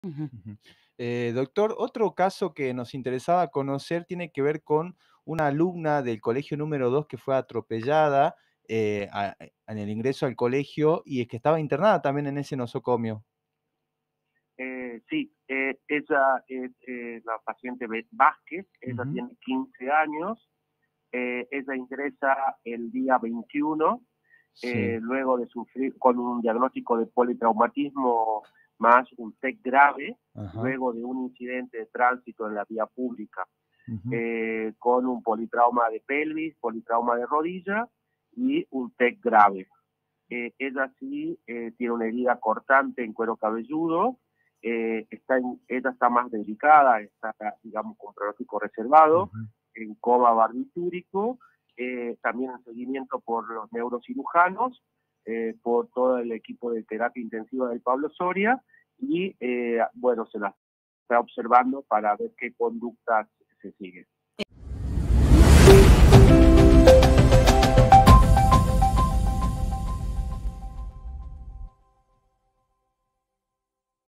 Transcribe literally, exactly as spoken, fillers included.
Ujú. Ujú. Eh, doctor, otro caso que nos interesaba conocer tiene que ver con una alumna del colegio número dos que fue atropellada, eh, a en el ingreso al colegio y es que estaba internada también en ese nosocomio. Eh, sí, eh, ella es eh, la paciente Beth Vázquez, ella Ujú. tiene quince años, eh, ella ingresa el día veintiuno, eh, Sí. luego de sufrir con un diagnóstico de politraumatismo más un T E C grave, Ajá. luego de un incidente de tránsito en la vía pública, Ujú. eh, con un politrauma de pelvis, politrauma de rodilla y un T E C grave. Eh, ella sí eh, tiene una herida cortante en cuero cabelludo, eh, está en, ella está más delicada, está, digamos, con pronóstico reservado, Ujú. en coma barbitúrico, eh, también en seguimiento por los neurocirujanos, eh, por todo el equipo de terapia intensiva del Pablo Soria, y eh, bueno, se la está observando para ver qué conductas se siguen.